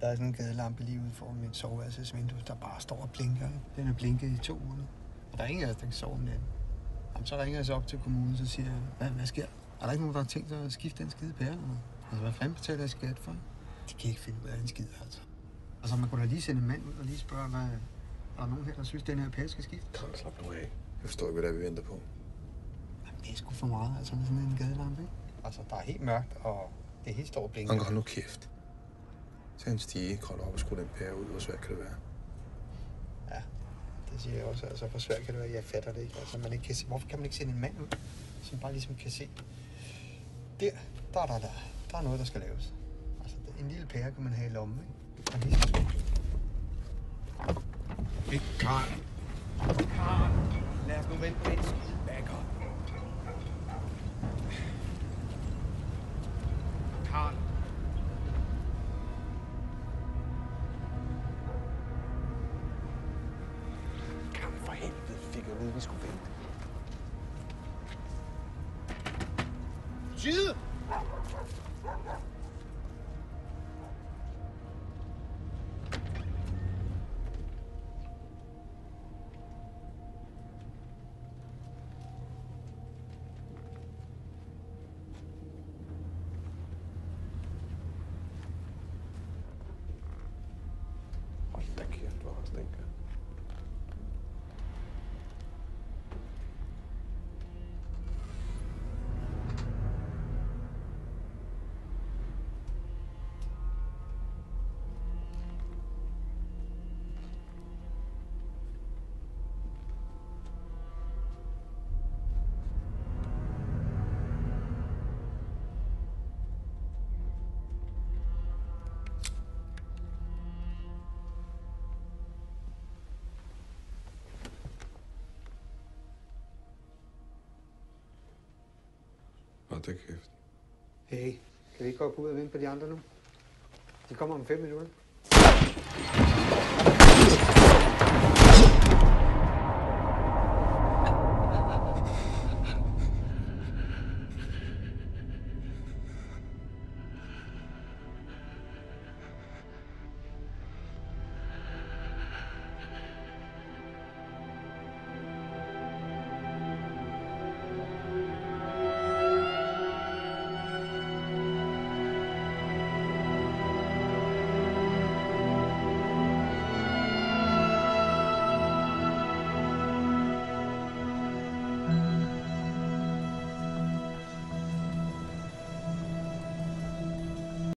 Der er sådan en gadelampe lige ude foran mit soveværelsesvindue, der bare står og blinker. Den er blinket i 2 uger. Og der er ingen af os, der kan sove om natten. Jamen, så ringer jeg så op til kommunen, så siger jeg, hvad sker? Er der ikke nogen, der har tænkt sig at skifte den skide pære? Altså, hvad fanden betaler jeg skat for? De kan ikke finde ud af en skid, altså. Altså, man kunne da lige sende en mand ud og lige spørge, hvad... Er der nogen her, der synes, den her pære skal skifte? Kom, slap nu af. Jeg forstår ikke, hvad det er, vi venter på. Jamen, det er sgu for meget, altså, med sådan en gadelampe, ikke? Altså, der er helt mørkt, og det er helt stort blinker. Anker, hold nu kæft. Tag en stige, kravl op og skru den pære ud. Hvor svært kan det være? Ja, det siger jeg også. Altså, hvor svært kan det være? Jeg fatter det ikke. Altså, man ikke kan se. Hvorfor kan man ikke sende en mand ud, som bare ligesom kan se? Der er noget, der skal laves. Altså, en lille pære kan man have i lommen, ikke? Ikke Karl. Karl, lad os nu vente på den skide backer. Karl. Karl, for helvede, fik jeg vide, vi skulle vente. Side! Hold da kæft, hvor der stinker. Hold da kæft. Hey, kan vi ikke godt gå ud og vente på de andre nu? De kommer om 5 minutter.